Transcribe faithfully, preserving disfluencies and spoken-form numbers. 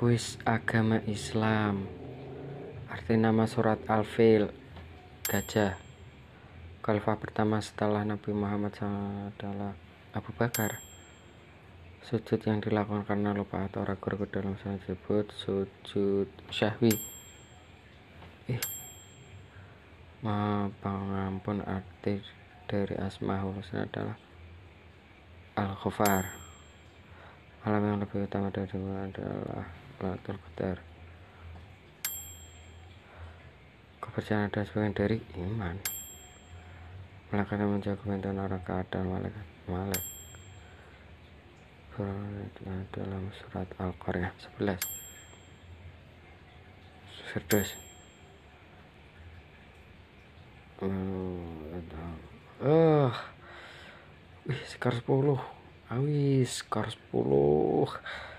Kuis agama Islam. Arti nama surat Al-Fil, gajah. Khalifah pertama setelah Nabi Muhammad adalah Abu Bakar. Sujud yang dilakukan karena lupa atau ragu-ragu dalam surat tersebut sujud syahwi. Eh, Maha Pengampun. Arti dari Asmaul Husna adalah Al-Ghafar. Malam yang lebih utama dari adalah Lailatul Qadar. Kepercayaan adalah sebagian dari iman. Malaikat yang menjaga bantuan orang keadaan malaikat malaikat dalam surat Al-Qaryah sebelas. Firdaus. Oh, wih, skor sepuluh. Awis, skor sepuluh.